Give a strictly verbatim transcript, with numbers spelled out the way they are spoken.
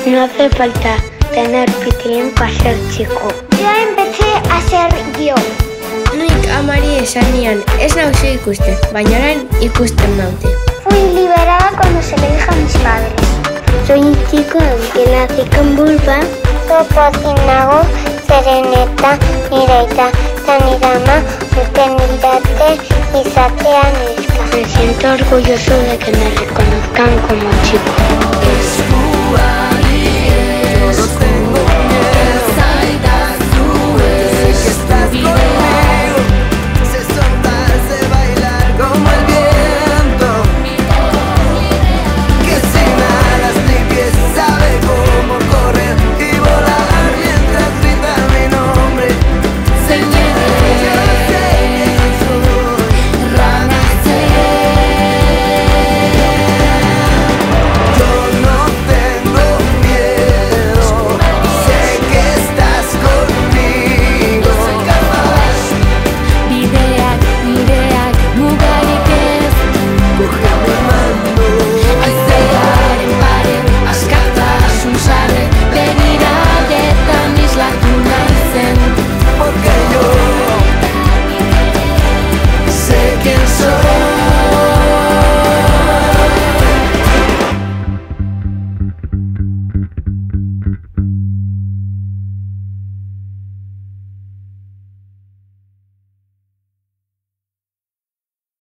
No hace falta tener pitilín para ser chico. Yo empecé a ser yo. Nik amari esan nian, ez nauzu ikusten, baina orain ikusten naute. Fui liberada cuando se lo dije a mis padres. Soy un chico que nací con vulva. Topotik nago, zeren eta nire aita eta nire ama urten didate izatea neska. Me siento orgulloso de que me reconozcan como chico.